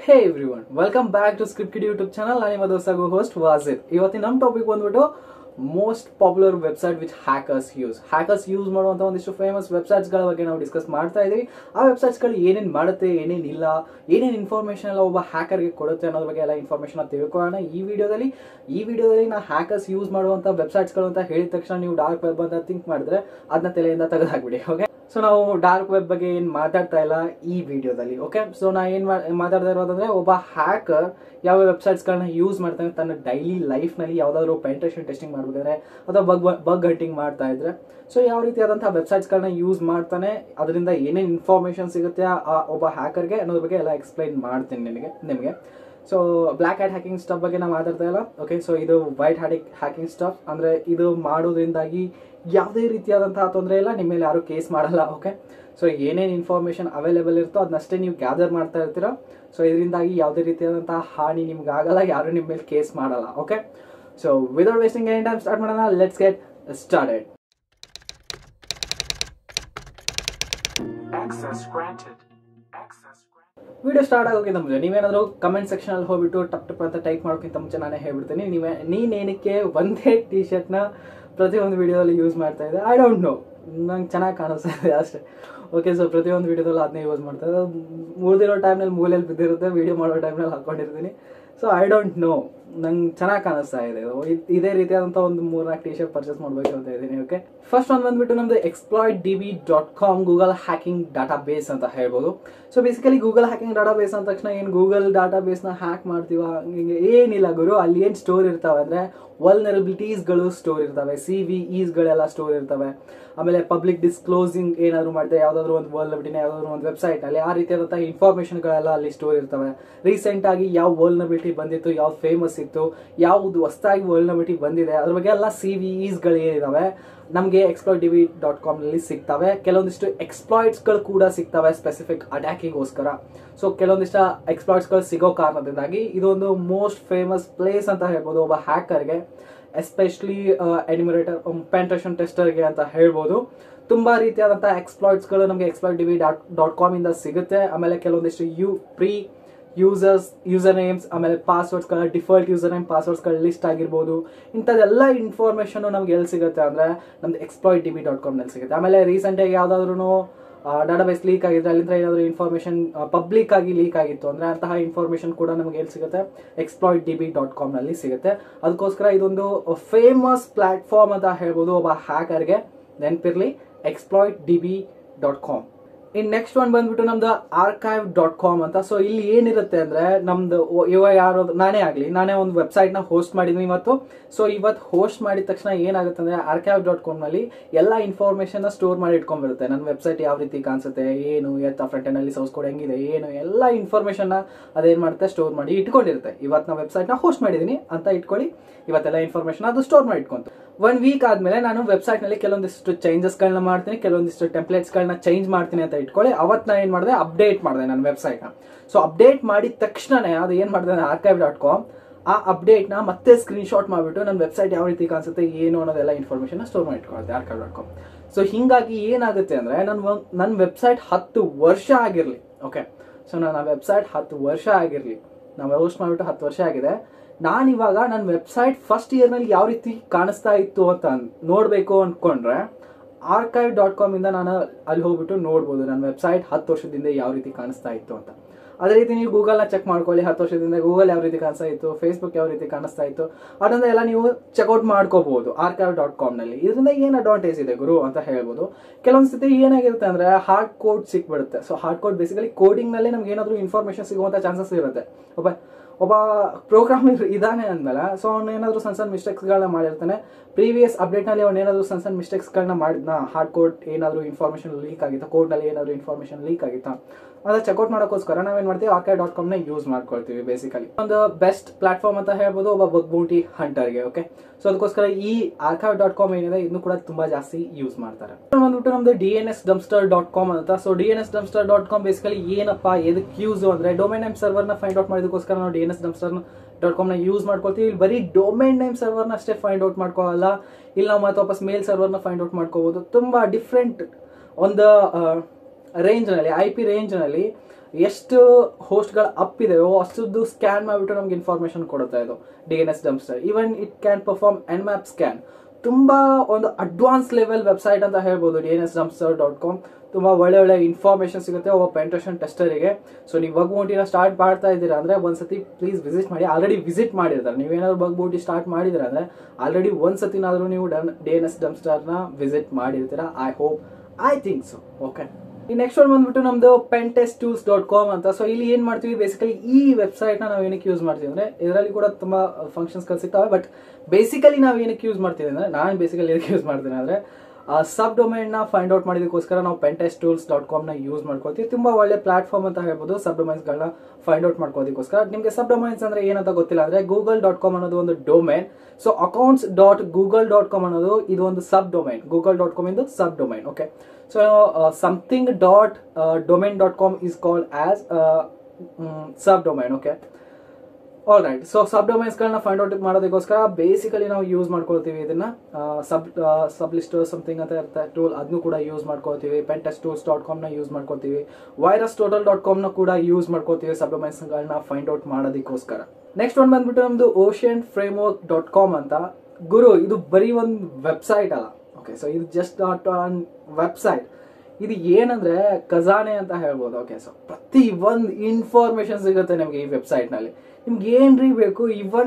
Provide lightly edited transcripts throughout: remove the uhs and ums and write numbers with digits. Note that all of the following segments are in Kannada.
Hey everyone, welcome back to Script Kiddie YouTube channel. I am your host vajeed. ಇವತ್ತಿನ ನಮ್ಮ ಟಾಪಿಕ್ ಬಂದ್ಬಿಟ್ಟು most popular website which hackers use ಮಾಡುವಂತ ಒಂದಿಷ್ಟು ಫೇಮಸ್ ವೆಬ್ಸೈಟ್ಸ್ ಗಳ ಬಗ್ಗೆ ನಾವು ಡಿಸ್ಕಸ್ ಮಾಡ್ತಾ ಇದೀವಿ. ಆ ವೆಬ್ಸೈಟ್ಸ್ ಗಳು ಏನೇನ್ ಮಾಡುತ್ತೆ, ಏನೇನ್ ಇಲ್ಲ, ಏನೇನ್ ಇನ್ಫಾರ್ಮೇಶನ್ ಎಲ್ಲ ಒಬ್ಬ ಹ್ಯಾಕರ್ ಗೆ ಕೊಡುತ್ತೆ ಅನ್ನೋದ್ರ ಬಗ್ಗೆ ಎಲ್ಲ ಇನ್ಫಾರ್ಮೇಶನ್ ತಿಳ್ಕೊಳ್ಳೋಣ ಈ ವಿಡಿಯೋದಲ್ಲಿ ನಾ ಹ್ಯಾಕರ್ಸ್ ಯೂಸ್ ಮಾಡುವಂತ ವೆಬ್ಸೈಟ್ಸ್ ಗಳು ಅಂತ ಹೇಳಿದ ತಕ್ಷಣ ನೀವು ಡಾರ್ಕ್ ವೆಬ್ ಅಂತ ಥಿಂಕ್ ಮಾಡಿದ್ರೆ ಅದನ್ನ ತಲೆಯಿಂದ ತೆಗೆದುಹಾಕ್ಬಿಡಿ. ಓಕೆ, ಸೊ ನಾವು ಡಾರ್ಕ್ ವೆಬ್ ಬಗ್ಗೆ ಏನ್ ಮಾತಾಡ್ತಾ ಇಲ್ಲ ಈ ವಿಡಿಯೋದಲ್ಲಿ. ಓಕೆ, ಸೊ ನಾ ಏನ್ ಮಾತಾಡ್ತಾ ಇರೋದಂದ್ರೆ ಒಬ್ಬ ಹ್ಯಾಕರ್ ಯಾವ ವೆಬ್ಸೈಟ್ಸ್ ಗಳನ್ನ ಯೂಸ್ ಮಾಡ್ತಾನೆ ತನ್ನ ಡೈಲಿ ಲೈಫ್ ನಲ್ಲಿ ಯಾವ್ದಾದ್ರು ಪೆನೆಟ್ರೇಷನ್ ಟೆಸ್ಟಿಂಗ್ ಮಾಡ್ಬೇಕಾದ್ರೆ ಅಥವಾ ಬಗ್ ಹಂಟಿಂಗ್ ಮಾಡ್ತಾ ಇದ್ರೆ ಸೊ ಯಾವ ರೀತಿಯಾದಂತಹ ವೆಬ್ಸೈಟ್ಸ್ ಗಳನ್ನ ಯೂಸ್ ಮಾಡ್ತಾನೆ, ಅದರಿಂದ ಏನೇನ್ ಇನ್ಫಾರ್ಮೇಶನ್ ಸಿಗುತ್ತೆ ಆ ಒಬ್ಬ ಹ್ಯಾಕರ್ಗೆ ಅನ್ನೋದ್ರ ಬಗ್ಗೆ ಎಲ್ಲ ಎಕ್ಸ್ಪ್ಲೈನ್ ಮಾಡ್ತೀನಿ ನಿಮಗೆ. So black hat hacking stuff ಬಗ್ಗೆ ನಾವು ಮಾತಾಡ್ತಾ ಇಲ್ಲ. ಓಕೆ, ಸೊ ಇದು ವೈಟ್ ಹ್ಯಾಕಿಂಗ್ ಸ್ಟಫ್ ಅಂದ್ರೆ ಇದು ಮಾಡೋದ್ರಿಂದಾಗಿ ಯಾವುದೇ ರೀತಿಯಾದಂತಹ ತೊಂದರೆ ಇಲ್ಲ, ನಿಮ್ಮ ಮೇಲೆ ಯಾರು ಕೇಸ್ ಮಾಡಲ್ಲ. ಓಕೆ, ಸೊ ಏನೇನು ಇನ್ಫಾರ್ಮೇಶನ್ ಅವೈಲೇಬಲ್ ಇರುತ್ತೋ ಅದನ್ನಷ್ಟೇ ನೀವು ಗ್ಯಾದರ್ ಮಾಡ್ತಾ ಇರ್ತೀರಾ. ಸೊ ಇದರಿಂದಾಗಿ ಯಾವುದೇ ರೀತಿಯಾದಂತಹ ಹಾನಿ ನಿಮ್ಗೆ ಆಗಲ್ಲ, ಯಾರು ನಿಮ್ಮ ಮೇಲೆ ಕೇಸ್ ಮಾಡಲ್ಲ. Okay, so without wasting any time start ಮಾಡೋಣ. Let's get started. Video start ಆಗೋಕ್ಕಿಂತ ಮುಂಚೆ ನೀವೇನಾದ್ರು ಕಮೆಂಟ್ ಸೆಕ್ಷನ್ ಅಲ್ಲಿ ಹೋಗ್ಬಿಟ್ಟು ಟಪ್ ಅಂತ ಟೈಪ್ ಮಾಡೋಕ್ಕಿಂತ ಮುಂಚೆ ನಾನೇ ಹೇಳ್ಬಿಡ್ತೀನಿ, ನೀನೇನಕ್ಕೆ ಒಂದೇ ಟಿ ಶರ್ಟ್ನ ಪ್ರತಿಯೊಂದು ವಿಡಿಯೋದಲ್ಲಿ ಯೂಸ್ ಮಾಡ್ತಾ ಇದೆ. ಐ ಡೋಂಟ್ ನೋ, ನಂಗೆ ಚೆನ್ನಾಗಿ ಕಾಣಿಸ್ತಾ ಇದೆ ಅಷ್ಟೇ. ಓಕೆ, ಸೊ ಪ್ರತಿಯೊಂದು ವಿಡಿಯೋದಲ್ಲಿ ಅದನ್ನೇ ಯೂಸ್ ಮಾಡ್ತಾ ಇದೆ. ಉಳಿದಿರೋ ಟೈಮ್ನಲ್ಲಿ ಮೂಲೆಯಲ್ಲಿ ಬಿದ್ದಿರುತ್ತೆ, ವಿಡಿಯೋ ಮಾಡೋ ಟೈಮ್ನಲ್ಲಿ ಹಾಕೊಂಡಿರ್ತೀನಿ. ಸೊ ಐ ಡೋಂಟ್ ನೋ, ನಂಗೆ ಚೆನ್ನಾಗಿ ಕಾಣಿಸ್ತಾ ಇದೆ. ಇದೇ ರೀತಿಯಾದಂಥ ಒಂದು 3-4 ಟಿ ಶರ್ಟ್ ಪರ್ಚೇಸ್ ಮಾಡಬೇಕು ಅಂತ ಇದ್ದೀನಿ. ಓಕೆ, ಫಸ್ಟ್ ಒಂದು ಬಂದ್ಬಿಟ್ಟು ನಮ್ದು exploitdb.com Google hacking data base ಅಂತ ಹೇಳ್ಬೋದು. So basically Google hacking data base ಅಂದ ತಕ್ಷಣ ಏನು ಗೂಗಲ್ ಡಾಟಾ ಬೇಸ್ನ ಹ್ಯಾಕ್ ಮಾಡ್ತೀವ ಏನಿಲ್ಲ ಗುರು. ಅಲ್ಲಿ ಏನು ಸ್ಟೋರ್ ಇರ್ತಾವೆ ಅಂದರೆ ವಲ್ನರಬಿಲಿಟೀಸ್ಗಳು ಸ್ಟೋರ್ ಇರ್ತವೆ, CVEsಗಳೆಲ್ಲ ಸ್ಟೋರ್ ಇರ್ತವೆ. ಆಮೇಲೆ ಪಬ್ಲಿಕ್ ಡಿಸ್ಕ್ಲೋಸಿಂಗ್ ಏನಾದ್ರು ಮಾಡಿದೆ ಯಾವುದಾದ್ರು ಒಂದು ವಲ್ನರಬಿಲಿಟಿನ ಯಾವುದಾದ್ರು ಒಂದು ವೆಬ್ಸೈಟ್ ಅಲ್ಲಿ ಆ ರೀತಿಯಾದಂತಹ ಇನ್ಫಾರ್ಮೇಶನ್ಗಳೆಲ್ಲ ಅಲ್ಲಿ ಸ್ಟೋರ್ ಇರ್ತವೆ. ರೀಸೆಂಟ್ ಆಗಿ ಯಾವ ವಲ್ನರಬಿಲಿಟಿ ಬಂದಿತ್ತು, ಯಾವ್ದು ಫೇಮಸ್ ಇತ್ತು, ಯಾವ್ದು ಹೊಸದಾಗಿ ವಲ್ನರಬಿಲಿಟಿ ಬಂದಿದೆ, ಅದ್ರ ಬಗ್ಗೆ ಎಲ್ಲ CVEsಗಳು ಏನಿದಾವೆ ನಮಗೆ exploitdb.com ನಲ್ಲಿ ಸಿಗ್ತವೆ. ಕೆಲವೊಂದಿಷ್ಟು ಎಕ್ಸ್ಪ್ಲಾಯ್ಟ್ಸ್ಗಳು ಕೂಡ ಸಿಗ್ತವೆ ಸ್ಪೆಸಿಫಿಕ್ ಅಟ್ಯಾಕಿಗೋಸ್ಕರ. ಸೊ ಕೆಲವೊಂದಿಷ್ಟು ಎಕ್ಸ್ಪ್ಲಾಯ್ಟ್ಸ್ಗಳು ಸಿಗೋ ಕಾರಣದಿಂದಾಗಿ ಇದೊಂದು ಮೋಸ್ಟ್ ಫೇಮಸ್ ಪ್ಲೇಸ್ ಅಂತ ಹೇಳ್ಬೋದು ಒಬ್ಬ ಹ್ಯಾಕರ್ಗೆ, ಎಸ್ಪೆಷಲಿ ಎನಿಮರೇಟರ್ ಪೆನೆಟ್ರೇಷನ್ ಟೆಸ್ಟರ್ಗೆ ಅಂತ ಹೇಳ್ಬೋದು. ತುಂಬಾ ರೀತಿಯಾದಂತಹ ಎಕ್ಸ್ಪ್ಲಾಯ್ಟ್ಸ್ಗಳು ನಮಗೆ exploitdb.com ಇಂದ ಸಿಗುತ್ತೆ. ಆಮೇಲೆ ಕೆಲವೊಂದಿಷ್ಟು ಪ್ರೀ ಯೂಸರ್ ನೇಮ್ಸ್ ಆಮೇಲೆ ಪಾಸ್ವರ್ಡ್ಸ್ಗಳ ಡಿಫಾಲ್ಟ್ ಯೂಸರ್ ನೇಮ್ ಪಾಸ್ವರ್ಡ್ಸ್ಗಳ ಲಿಸ್ಟ್ ಆಗಿರ್ಬೋದು. ಇಂಥದ್ದೆಲ್ಲ ಇನ್ಫಾರ್ಮೇಶನ್ ನಮ್ಗೆ ಎಲ್ಲಿ ಸಿಗುತ್ತೆ ಅಂದ್ರೆ ನಮ್ದು exploitdb.com ನಲ್ಲಿ ಸಿಗುತ್ತೆ. ಆಮೇಲೆ ರೀಸೆಂಟಾಗಿ ಯಾವ್ದಾದ್ರು ಡಾಟಾಬೇಸ್ ಲೀಕ್ ಆಗಿದ್ರೆ ಅಲ್ಲಿಂದ ಏನಾದ್ರು ಇನ್ಫಾರ್ಮೇಶನ್ ಪಬ್ಲಿಕ್ ಆಗಿ ಲೀಕ್ ಆಗಿತ್ತು ಅಂದ್ರೆ ಅಂತಹ ಇನ್ಫಾರ್ಮೇಶನ್ ಕೂಡ ನಮ್ಗೆ ಎಲ್ಲಿ ಸಿಗುತ್ತೆ, exploitdb.com ನಲ್ಲಿ ಸಿಗುತ್ತೆ. ಅದಕ್ಕೋಸ್ಕರ ಇದೊಂದು ಫೇಮಸ್ ಪ್ಲಾಟ್ಫಾರ್ಮ್ ಅಂತ ಹೇಳ್ಬೋದು ಒಬ್ಬ ಹ್ಯಾಕರ್ಗೆ. ನೆನಪಿರ್ಲಿ, exploitdb.com. ಇನ್ ನೆಕ್ಸ್ಟ್ ಒನ್ ಬಂದ್ಬಿಟ್ಟು ನಮ್ದು archive.com ಅಂತ. ಸೊ ಇಲ್ಲಿ ಏನಿರುತ್ತೆ ಅಂದ್ರೆ ನಮ್ದು ನಾನೇ ಒಂದು ವೆಬ್ಸೈಟ್ ನ ಹೋಸ್ಟ್ ಮಾಡಿದ್ವಿ ಇವತ್ತು. ಸೊ ಇವತ್ತು ಹೋಸ್ಟ್ ಮಾಡಿದ ತಕ್ಷಣ ಏನಾಗುತ್ತೆ ಅಂದ್ರೆ archive.com ನಲ್ಲಿ ಎಲ್ಲ ಇನ್ಫಾರ್ಮೇಶನ್ ಸ್ಟೋರ್ ಮಾಡಿ ಇಟ್ಕೊಂಡ್ಬಿರುತ್ತೆ. ನನ್ನ ವೆಬ್ಸೈಟ್ ಯಾವ ರೀತಿ ಕಾಣಿಸುತ್ತೆ, ಏನು ಫ್ರಂಟ್ ಎಂಡ್ ಅಲ್ಲಿ ಸೋರ್ಸ್ ಕೋಡ್ ಹೆಂಗಿದೆ, ಏನು ಎಲ್ಲ ಇನ್ಫಾರ್ಮೇಶನ್ ಅದೇನ್ ಮಾಡುತ್ತೆ ಸ್ಟೋರ್ ಮಾಡಿ ಇಟ್ಕೊಂಡಿರುತ್ತೆ. ಇವತ್ತು ನಾವು ವೆಬ್ಸೈಟ್ ನ ಹೋಸ್ಟ್ ಮಾಡಿದೀನಿ ಅಂತ ಇಟ್ಕೊಳ್ಳಿ, ಇವತ್ತೆಲ್ಲ ಇನ್ಫಾರ್ಮೇಶನ್ ಅದು ಸ್ಟೋರ್ ಮಾಡಿ ಇಟ್ಕೊಂತು. 1 ವೀಕ್ ಆದ್ಮೇಲೆ ನಾನು ವೆಬ್ಸೈಟ್ ನಲ್ಲಿ ಕೆಲವೊಂದಿಷ್ಟು ಚೇಂಜಸ್ ಗಳನ್ನ ಮಾಡ್ತೀನಿ, ಕೆಲವೊಂದಿಷ್ಟು ಟೆಂಪ್ಲೇಟ್ಸ್ ಗಳನ್ನ ಚೇಂಜ್ ಮಾಡ್ತೀನಿ ಅಂತ ಇಟ್ಕೊಳ್ಳಿ. ಅವತ್ತು ನಾನು ಏನ್ ಮಾಡಿದೆ, ಅಪ್ಡೇಟ್ ಮಾಡಿದೆ ನನ್ನ ವೆಬ್ಸೈಟ್ ನ. ಸೊ ಅಪ್ಡೇಟ್ ಮಾಡಿದ ತಕ್ಷಣನೇ ಅದು ಏನ್ ಮಾಡಿದೆ archive.com ಆ ಅಪ್ಡೇಟ್ ನ ಮತ್ತೆ ಸ್ಕ್ರೀನ್ ಶಾಟ್ ಮಾಡ್ಬಿಟ್ಟು ನನ್ನ ವೆಬ್ಸೈಟ್ ಯಾವ ರೀತಿ ಕಾಣಿಸುತ್ತೆ ಏನು ಅನ್ನೋದೆಲ್ಲ ಇನ್ಫಾರ್ಮೇಶನ್ ಸ್ಟೋರ್ ಮಾಡಿ ಇಟ್ಕೊಳ್ಳುತ್ತೆ archive.com. ಸೊ ಹಿಂಗಾಗಿ ಏನಾಗುತ್ತೆ ಅಂದ್ರೆ ನನ್ನ ವೆಬ್ಸೈಟ್ 10 ವರ್ಷ ಆಗಿರ್ಲಿ. ಓಕೆ, ಸೊ ನನ್ನ ವೆಬ್ಸೈಟ್ 10 ವರ್ಷ ಆಗಿರ್ಲಿ, ನಾವು ಹೋಸ್ಟ್ ಮಾಡ್ಬಿಟ್ಟು 10 ವರ್ಷ ಆಗಿದೆ. ನಾನಿವಾಗ ನನ್ನ ವೆಬ್ಸೈಟ್ ಫಸ್ಟ್ ಇಯರ್ ನಲ್ಲಿ ಯಾವ ರೀತಿ ಕಾಣಿಸ್ತಾ ಇತ್ತು ಅಂತ ನೋಡ್ಬೇಕು ಅನ್ಕೊಂಡ್ರೆ archive.com ಇಂದ ನಾನು ಅಲ್ಲಿ ಹೋಗ್ಬಿಟ್ಟು ನೋಡ್ಬೋದು ನನ್ನ ವೆಬ್ಸೈಟ್ 10 ವರ್ಷದಿಂದ ಯಾವ ರೀತಿ ಕಾಣಿಸ್ತಾ ಇತ್ತು ಅಂತ. ಅದೇ ರೀತಿ ನೀವು ಗೂಗಲ್ ನ ಚೆಕ್ ಮಾಡ್ಕೊಳ್ಳಿ, 10 ವರ್ಷದಿಂದ ಗೂಗಲ್ ಯಾವ ರೀತಿ ಕಾಣಿಸ್ತಾ ಇತ್ತು, ಫೇಸ್ಬುಕ್ ಯಾವ ರೀತಿ ಕಾಣಿಸ್ತಾ ಇತ್ತು, ಅದನ್ನ ಎಲ್ಲ ನೀವು ಚೆಕ್ಔಟ್ ಮಾಡ್ಕೋಬಹುದು archive.com ನಲ್ಲಿ. ಇದರಿಂದ ಏನ್ ಅಡ್ವಾಂಟೇಜ್ ಇದೆ ಗುರು ಅಂತ ಹೇಳ್ಬೋದು. ಕೆಲವೊಂದ್ಸತಿ ಏನಾಗಿರುತ್ತೆ ಅಂದ್ರೆ ಹಾರ್ಡ್ ಕೋಡ್ ಸಿಕ್ಬಿಡುತ್ತೆ. So hard code basically coding ನಲ್ಲಿ ನಮ್ಗೆ ಏನಾದ್ರು ಇನ್ಫಾರ್ಮೇಶನ್ ಸಿಗುವಂತ ಚಾನ್ಸಸ್ ಇರುತ್ತೆ. ಒಬ್ಬ ಪ್ರೋಗ್ರಾಮರ್ ಇದಾನೆ ಅಂದ್ಮೇಲೆ ಸೊ ಅವ್ನು ಏನಾದ್ರು ಸಣ್ಣ ಮಿಸ್ಟೇಕ್ಸ್ ಗಳನ್ನ ಮಾಡಿರ್ತಾನೆ. ಪ್ರೀವಿಯಸ್ ಅಪ್ಡೇಟ್ ನಲ್ಲಿ ಅವ್ನು ಏನಾದ್ರು ಸಣ್ಣ ಮಿಸ್ಟೇಕ್ಸ್ ಗಳನ್ನ ಮಾಡಿದ್ನ, ಹಾರ್ಡ್ ಕೋಡ್ ಏನಾದ್ರು ಇನ್ಫಾರ್ಮೇಶನ್ ಲೀಕ್ ಆಗಿತ್ತಾ, ಕೋಡ್ ನಲ್ಲಿ ಏನಾದ್ರು ಇನ್ಫಾರ್ಮೇಶನ್ ಲೀಕ್ ಆಗಿತ್ತಾ, ಅದ ಚೆಕ್ಔಟ್ ಮಾಡೋಕ್ಕೋಸ್ಕರ ನಾವೇನ್ ಮಾಡ್ತೀವಿ archive.com ನ ಯೂಸ್ ಮಾಡ್ಕೊಳ್ತೀವಿ. ಬೇಸಿಕಲಿ ಒಂದು ಬೆಸ್ಟ್ ಪ್ಲಾಟ್ಫಾರ್ಮ್ ಅಂತ ಹೇಳ್ಬೋದು ಒಬ್ಬ ಬಗ್ ಬೌಂಟಿ ಹಂಟರ್ಗೆ. ಓಕೆ, ಸೊ ಅದಕ್ಕೋಸ್ಕರ ಈ archive.com ಏನಿದೆ ಇದನ್ನು ಕೂಡ ತುಂಬಾ ಜಾಸ್ತಿ ಯೂಸ್ ಮಾಡ್ತಾರೆ. ಬಂದ್ಬಿಟ್ಟು ನಮ್ದು DNSdumpster.com ಅಂತ. ಸೊ DNSdumpster.com ಬೇಸಿಕಲಿ ಏನಪ್ಪಾ, ಎದಕ್ಕೆ ಯೂಸ್ ಅಂದ್ರೆ ಡೊಮೈನ್ ನೇಮ್ ಸರ್ವರ್ ನ ಫೈಂಡ್ ಔಟ್ ಮಾಡೋದಕ್ಕೋಸ್ಕರ ನಾವು DNSdumpster.com ನ ಯೂಸ್ ಮಾಡ್ಕೊಳ್ತೀವಿ. ಇಲ್ಲಿ ಬರೀ ಡೊಮೈನ್ ನೇಮ್ ಸರ್ವರ್ ನ ಅಷ್ಟೇ ಫೈಂಡ್ ಔಟ್ ಮಾಡ್ಕೊಳ್ಳಲ್ಲ, ಇಲ್ಲಿ ನಾವು ಮತ್ತೆ ವಾಪಸ್ ಮೇಲ್ ಸರ್ವರ್ ನ ಫೈಂಡ್ ಔಟ್ ಮಾಡ್ಕೋಬಹುದು. ತುಂಬಾ ಡಿಫ್ರೆಂಟ್ ಒಂದು ರೇಂಜ್ ನಲ್ಲಿ IP ರೇಂಜ್ ನಲ್ಲಿ ಎಷ್ಟು ಹೋಸ್ಟ್ಗಳು ಅಪ್ ಇದೆಯೋ ಅಷ್ಟದ್ದು ಸ್ಕ್ಯಾನ್ ಮಾಡಿಬಿಟ್ಟು ನಮ್ಗೆ ಇನ್ಫಾರ್ಮೇಶನ್ ಕೊಡುತ್ತೆ ಇದು DNS dumpster. Even it can perform Nmap scan. ತುಂಬಾ ಒಂದು ಅಡ್ವಾನ್ಸ್ ಲೆವೆಲ್ ವೆಬ್ಸೈಟ್ ಅಂತ ಹೇಳ್ಬೋದು DNSdumpster.com. ತುಂಬಾ ಒಳ್ಳೆ ಇನ್ಫಾರ್ಮೇಶನ್ ಸಿಗುತ್ತೆ ಒಬ್ಬ ಪೆಂಟ್ರೇಷನ್ ಟೆಸ್ಟರಿಗೆ. ಸೊ ನೀವು ಬಗ್ ಬೌಂಟಿನ ಸ್ಟಾರ್ಟ್ ಮಾಡ್ತಾ ಇದ್ದೀರಾ ಅಂದ್ರೆ ಒಂದ್ಸತಿ ಪ್ಲೀಸ್ ವಿಸಿಟ್ ಮಾಡಿ. ಆಲ್ರೆಡಿ ವಿಸಿಟ್ ಮಾಡಿರ್ತಾರೆ, ನೀವೇನಾದ್ರು ಬಗ್ ಬೌಂಟಿ ಸ್ಟಾರ್ಟ್ ಮಾಡಿದ್ರೆ ಅಂದ್ರೆ ಆಲ್ರೆಡಿ ಒಂದ್ಸತಿನಾದ್ರೂ ನೀವು DNS ಡಂಪ್ಸ್ಟರ್ನ ವಿಸಿಟ್ ಮಾಡಿರ್ತೀರಾ. I think so. ಓಕೆ, ಈ ನೆಕ್ಸ್ಟ್ ಒಂದು ಬಂದ್ಬಿಟ್ಟು ನಮ್ದು pentesttools.com ಅಂತ. ಸೊ ಇಲ್ಲಿ ಏನ್ ಮಾಡ್ತೀವಿ, ಬೇಸಿಕಲಿ ಈ ವೆಬ್ಸೈಟ್ ನ ನಾವು ಏನಕ್ಕೆ ಯೂಸ್ ಮಾಡ್ತೀವಿ ಅಂದ್ರೆ ಇದರಲ್ಲಿ ಕೂಡ ತುಂಬಾ ಫಂಕ್ಷನ್ಸ್ ಸಿಗ್ತವೆ. ಬಟ್ ಬೇಸಿಕಲಿ ನಾವು ಏನಕ್ಕೆ ಯೂಸ್ ಮಾಡ್ತೀವಿ ಅಂದ್ರೆ, ನಾನು ಬೇಸಿಕಲಿ ಏನಕ್ಕೆ ಯೂಸ್ ಮಾಡ್ತೀನಿ ಅಂದ್ರೆ ಸಬ್ ಡೊಮೈನ್ ನ ಫೈಂಡ್ ಔಟ್ ಮಾಡಿದಕ್ಕೋಸ್ಕರ ನಾವು pentesttools.com ನ ಯೂಸ್ ಮಾಡ್ಕೊಳ್ತೀವಿ. ತುಂಬಾ ಒಳ್ಳೆ ಪ್ಲಾಟ್ಫಾರ್ಮ್ ಅಂತ ಹೇಳ್ಬೋದು ಸಬ್ ಡೊಮೈನ್ಸ್ ಗಳನ್ನ ಫೈಂಡ್ ಔಟ್ ಮಾಡ್ಕೋದಕ್ಕೋಸ್ಕರ. ನಿಮ್ಗೆ ಸಬ್ ಡೊಮೈನ್ಸ್ ಅಂದ್ರೆ ಏನಂತ ಗೊತ್ತಿಲ್ಲ ಅಂದ್ರೆ, google.com ಅನ್ನೋದು ಒಂದು ಡೊಮೈನ್. ಸೊ accounts.google.com ಅನ್ನೋದು ಇದು ಒಂದು ಸಬ್ ಡೊಮೈನ್. google.com ಇಂದು sub domain. Okay, so something.domain.com is called as subdomain. Okay, all right. So sub domains ಗಳನ್ನ ಫೈಂಡ್ ಔಟ್ ಮಾಡೋದಕ್ಕೋಸ್ಕರ ಬೇಸಿಕಲಿ ನಾವು ಯೂಸ್ ಮಾಡ್ಕೊಳ್ತೀವಿ ಇದನ್ನ. ಸಬ್ ಲಿಸ್ಟರ್ ಸಮಥಿಂಗ್ ಅಂತ ಇರುತ್ತೆ ಟೂಲ್, ಅದನ್ನು ಕೂಡ ಯೂಸ್ ಮಾಡ್ಕೊಳ್ತೀವಿ. pentesttools.com ನ ಯೂಸ್ ಮಾಡ್ಕೊಳ್ತೀವಿ. virustotal.com ನ ಕೂಡ ಯೂಸ್ ಮಾಡ್ಕೊಳ್ತೀವಿ ಸಬ್ ಡೊಮೈನ್ಸ್ ಗಳನ್ನ ಫೈಂಡ್ ಔಟ್ ಮಾಡೋದಕ್ಕೋಸ್ಕರ. ನೆಕ್ಸ್ಟ್ ಒಂದು ಬಂದ್ಬಿಟ್ಟು ನಮ್ದು oceanframework.com ಅಂತ. ಗುರು, ಇದು ಬರೀ ಒಂದು ವೆಬ್ಸೈಟ್ ಅಲ್ಲ. ಓಕೆ, ಸೊ ಇದು ಜಸ್ಟ್ ನಾಟ್ ಆನ್ ವೆಬ್ಸೈಟ್, ಇದು ಏನಂದ್ರೆ ಖಜಾನೆ ಅಂತ ಹೇಳ್ಬೋದು. ಓಕೆ, ಸೊ ಪ್ರತಿ ಒಂದು ಇನ್ಫಾರ್ಮೇಶನ್ ಸಿಗುತ್ತೆ ನಿಮ್ಗೆ ಈ ವೆಬ್ಸೈಟ್ ನಲ್ಲಿ. ನಿಮ್ಗೆ ಏನ್ರಿ ಬೇಕು, ಇವನ್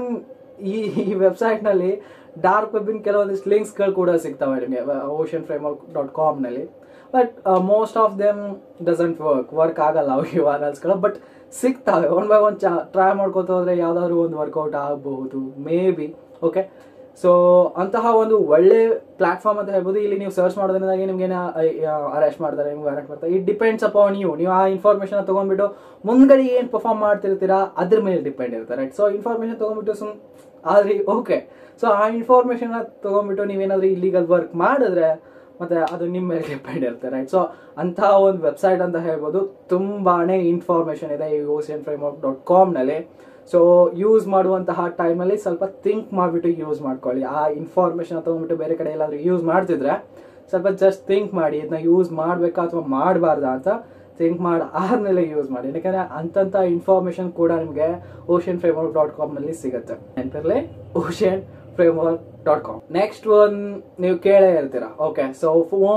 ಈ ವೆಬ್ಸೈಟ್ ನಲ್ಲಿ ಡಾರ್ಕ್ ವೆಬ್ಬಿನ ಕೆಲವೊಂದಿಷ್ಟು ಲಿಂಕ್ಸ್ ಗಳು ಕೂಡ ಸಿಗ್ತವೆ ನಿಮಗೆ oceanframework.com ನಲ್ಲಿ. But most of them doesn't work ಆಗಲ್ಲ ಈ URLs ಗಳು. ಬಟ್ ಸಿಗ್ತವೆ, ಒನ್ ಬೈ ಒನ್ ಟ್ರೈ ಮಾಡ್ಕೋತ ಹೋದ್ರೆ ಯಾವ್ದಾದ್ರು ಒಂದು ವರ್ಕೌಟ್ ಆಗಬಹುದು ಮೇ ಬಿ. ಓಕೆ, ಸೊ ಅಂತಹ ಒಂದು ಒಳ್ಳೆ ಪ್ಲಾಟ್ಫಾರ್ಮ್ ಅಂತ ಹೇಳ್ಬೋದು. ಇಲ್ಲಿ ನೀವು ಸರ್ಚ್ ಮಾಡೋದ್ರಿಂದ ನಿಮ್ಗೆ ಅರೆಸ್ಟ್ ಮಾಡ್ತಾರೆ, ನಿಮ್ಗೆ ಅರೆಸ್ಟ್ ಮಾಡ್ತಾರೆ. ಇಟ್ ಡಿಪೆಂಡ್ಸ್ ಅಪಾನ್ ನೀವು ಆ ಇನ್ಫಾರ್ಮೇಶನ್ ತಗೊಂಡ್ಬಿಟ್ಟು ಮುಂದ್ಗಡೆ ಏನ್ ಪರ್ಫಾರ್ಮ್ ಮಾಡ್ತಿರ್ತೀರಾ ಅದ್ರ ಮೇಲೆ ಡಿಪೆಂಡ್ ಇರುತ್ತೆ, ರೈಟ್. ಸೊ ಇನ್ಫಾರ್ಮೇಶನ್ ತಗೊಂಡ್ಬಿಟ್ಟು ಆದ್ರೆ ಓಕೆ, ಸೊ ಆ ಇನ್ಫಾರ್ಮೇಶನ್ ತಗೊಂಡ್ಬಿಟ್ಟು ನೀವೇನಾದ್ರೂ ಇಲ್ಲಿಗಲ್ ವರ್ಕ್ ಮಾಡಿದ್ರೆ ಮತ್ತೆ ಅದು ನಿಮ್ಮ ಮೇಲೆ ಡಿಪೆಂಡ್ ಇರುತ್ತೆ, ರೈಟ್. ಸೊ ಅಂತಹ ಒಂದು ವೆಬ್ಸೈಟ್ ಅಂತ ಹೇಳ್ಬೋದು. ತುಂಬಾನೇ ಇನ್ಫಾರ್ಮೇಶನ್ ಇದೆ ಈ oceanframework.com ನಲ್ಲಿ. ಸೊ ಯೂಸ್ ಮಾಡುವಂತಹ ಟೈಮಲ್ಲಿ ಸ್ವಲ್ಪ ಥಿಂಕ್ ಮಾಡಿಬಿಟ್ಟು ಯೂಸ್ ಮಾಡ್ಕೊಳ್ಳಿ. ಆ ಇನ್ಫಾರ್ಮೇಶನ್ ತಗೊಂಡ್ಬಿಟ್ಟು ಬೇರೆ ಕಡೆ ಎಲ್ಲಾದ್ರೂ ಯೂಸ್ ಮಾಡ್ತಿದ್ರೆ ಸ್ವಲ್ಪ ಜಸ್ಟ್ ಥಿಂಕ್ ಮಾಡಿ, ಇದನ್ನ ಯೂಸ್ ಮಾಡಬೇಕಾ ಅಥವಾ ಮಾಡಬಾರ್ದಾ ಅಂತ ಥಿಂಕ್ ಮಾಡಿ ಆದ್ಮೇಲೆ ಯೂಸ್ ಮಾಡಿ. ಯಾಕಂದ್ರೆ ಅಂತಂತ ಇನ್ಫಾರ್ಮೇಶನ್ ಕೂಡ ನಿಮಗೆ oceanframework.com ನಲ್ಲಿ ಸಿಗುತ್ತೆ. ನೆನಪಿರಲಿ, oceanframework.com. ನೆಕ್ಸ್ಟ್ ಒನ್ ನೀವು ಕೇಳೇ ಇರ್ತೀರಾ. Okay, so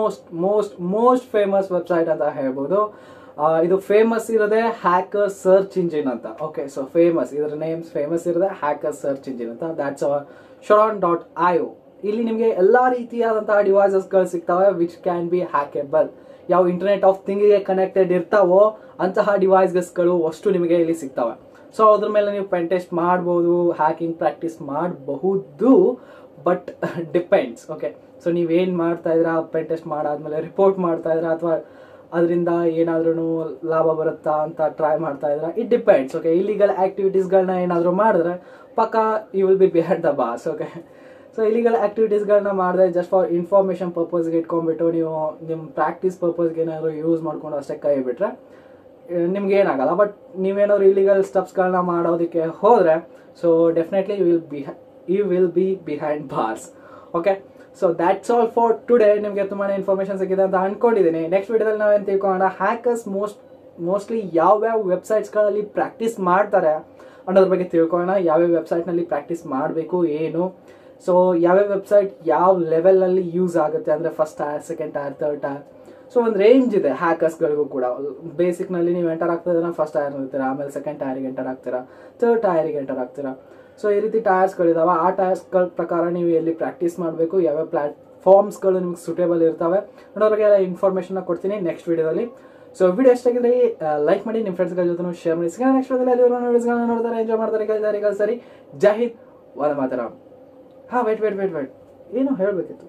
most famous website ಅಂತ ಹೇಳ್ಬೋದು. ಇದು ಫೇಮಸ್ ಇರೋದೇ ಹ್ಯಾಕರ್ ಸರ್ಚ್ ಇಂಜಿನ್ ಅಂತ. ಓಕೆ, ಸೊ ಫೇಮಸ್, ಇದರ ನೇಮ್ಸ್ ಫೇಮಸ್ ಇರೋದೇ ಹ್ಯಾಕರ್ ಸರ್ಚ್ ಇಂಜಿನ್ ಅಂತ. That's sharon.io. ಇಲ್ಲಿ ನಿಮಗೆ ಎಲ್ಲಾ ರೀತಿಯಾದಂತಹ ಡಿವೈಸಸ್ ಗಳು ಸಿಗ್ತವೆ ವಿಚ್ ಕ್ಯಾನ್ ಬಿ ಹ್ಯಾಕೆಬಲ್. ಯಾವ ಇಂಟರ್ನೆಟ್ ಆಫ್ ಥಿಂಗಿಗೆ ಕನೆಕ್ಟೆಡ್ ಇರ್ತಾವೋ ಅಂತಹ ಡಿವೈಸಸ್ ಗಳು ಅಷ್ಟು ನಿಮಗೆ ಇಲ್ಲಿ ಸಿಗ್ತವೆ. ಸೊ ಅದ್ರ ಮೇಲೆ ನೀವು ಪೆನ್ ಟೆಸ್ಟ್ ಮಾಡಬಹುದು, ಹ್ಯಾಕಿಂಗ್ ಪ್ರಾಕ್ಟೀಸ್ ಮಾಡಬಹುದು. But depends. ಓಕೆ, ಸೊ ನೀವೇನ್ ಮಾಡ್ತಾ ಇದ್ರಾ, ಪೆನ್ ಟೆಸ್ಟ್ ಮಾಡಾದ್ಮೇಲೆ ರಿಪೋರ್ಟ್ ಮಾಡ್ತಾ ಇದ್ರಾ ಅಥವಾ ಅದರಿಂದ ಏನಾದ್ರೂ ಲಾಭ ಬರುತ್ತಾ ಅಂತ ಟ್ರೈ ಮಾಡ್ತಾ ಇದ್ರ, ಇಟ್ ಡಿಪೆಂಡ್ಸ್. ಓಕೆ, ಇಲ್ಲಿಗಲ್ ಆಕ್ಟಿವಿಟೀಸ್ಗಳನ್ನ ಏನಾದ್ರು ಮಾಡಿದ್ರೆ ಪಕ್ಕ you will be behind the bars. Okay, so illegal ಆಕ್ಟಿವಿಟೀಸ್ಗಳನ್ನ ಮಾಡಿದ್ರೆ ಜಸ್ಟ್ ಫಾರ್ ಇನ್ಫಾರ್ಮೇಶನ್ ಪರ್ಪಸ್ಗೆ ಇಟ್ಕೊಂಡ್ಬಿಟ್ಟು ನೀವು ನಿಮ್ಮ ಪ್ರಾಕ್ಟೀಸ್ ಪರ್ಪಸ್ಗೆ ಏನಾದ್ರು ಯೂಸ್ ಮಾಡ್ಕೊಂಡು ಅಷ್ಟೇ ಕೈ ಬಿಟ್ರೆ ನಿಮ್ಗೆ ಏನಾಗಲ್ಲ. ಬಟ್ ನೀವೇನಾದ್ರು ಇಲ್ಲಿಗಲ್ ಸ್ಟೆಪ್ಸ್ಗಳನ್ನ ಮಾಡೋದಕ್ಕೆ ಹೋದ್ರೆ so definitely you will be behind bars. Okay, so that's all for today. ನಿಮಗೆ ತುಂಬಾನೇ ಇನ್ಫಾರ್ಮೇಶನ್ ಸಿಕ್ಕಿದೆ ಅಂತ ಅನ್ಕೊಂಡಿದ್ದೀನಿ. ನೆಕ್ಸ್ಟ್ ವಿಡಿಯೋದಲ್ಲಿ ನಾವೇನು ತಿಳ್ಕೊಳ್ಳೋಣ, ಹ್ಯಾಕರ್ಸ್ ಮೋಸ್ಟ್ಲಿ ಯಾವ್ಯಾವ ವೆಬ್ಸೈಟ್ಸ್ಗಳಲ್ಲಿ ಪ್ರಾಕ್ಟೀಸ್ ಮಾಡ್ತಾರೆ ಅನ್ನೋದ್ರ ಬಗ್ಗೆ ತಿಳ್ಕೊಳ್ಳೋಣ. ಯಾವ್ಯಾವ ವೆಬ್ಸೈಟ್ನಲ್ಲಿ ಪ್ರಾಕ್ಟೀಸ್ ಮಾಡಬೇಕು ಏನು, ಸೊ ಯಾವ್ಯಾವ ವೆಬ್ಸೈಟ್ ಯಾವ ಲೆವೆಲ್ನಲ್ಲಿ ಯೂಸ್ ಆಗುತ್ತೆ ಅಂದರೆ first tier, second tier, third tier. So ಒಂದು ರೇಂಜ್ ಇದೆ ಹ್ಯಾಕರ್ಸ್ಗಳಿಗೂ ಕೂಡ. ಬೇಸಿಕ್ನಲ್ಲಿ ನೀವು ಎಂಟರ್ ಆಗ್ತದೆ ಫಸ್ಟ್ ಟೈರ್ ಇರ್ತೀರಾ, ಆಮೇಲೆ ಸೆಕೆಂಡ್ ಟೈರಿಗೆ ಎಂಟರ್ ಆಗ್ತೀರಾ, ಥರ್ಡ್ ಟೈರಿಗೆ ಎಂಟರ್ ಆಗ್ತೀರಾ. ಸೊ ಈ ರೀತಿ ಟೈರ್ಸ್ಗಳಿದಾವೆ. ಆ ಟೈರ್ಸ್ಗಳ ಪ್ರಕಾರ ನೀವು ಎಲ್ಲಿ ಪ್ರಾಕ್ಟೀಸ್ ಮಾಡಬೇಕು, ಯಾವ್ಯಾವ ಪ್ಲಾಟ್ಫಾರ್ಮ್ಸ್ಗಳು ನಿಮ್ಗೆ ಸೂಟೇಬಲ್ ಇರ್ತವೆ ಅನ್ನೋರಿಗೆ ಎಲ್ಲ ಇನ್ಫಾರ್ಮೇಶನ್ ಕೊಡ್ತೀನಿ ನೆಕ್ಸ್ಟ್ ವಿಡಿಯೋದಲ್ಲಿ. ಸೊ ವಿಡಿಯೋ ಎಷ್ಟಾಗಿದ್ರೆ ಲೈಕ್ ಮಾಡಿ, ನಿಮ್ಮ ಫ್ರೆಂಡ್ಸ್ಗಳ ಜೊತೆ ಶೇರ್ ಮಾಡಿ. ನೆಕ್ಸ್ಟ್ ವಿಡಿಯೋದಲ್ಲಿ ವಿಡಿಯೋಸ್ಗಳನ್ನ ನೋಡ್ತಾರೆ, ಎಂಜಾಯ್ ಮಾಡ್ತಾರೆ, ಕಲಿತಾರೆ. ಸರಿ, ಜೈ ಹಿಂದ್, ವಂದೇ ಮಾತರಂ. ವೇಟ್ ಏನು ಹೇಳಬೇಕಿತ್ತು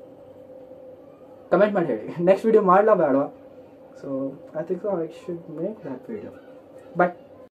ಕಮೆಂಟ್ ಮಾಡಿ ಹೇಳಿ. ನೆಕ್ಸ್ಟ್ ವಿಡಿಯೋ ಮಾಡಲಾ ಬೇಡವಾ? So I think I should make that video. Bye.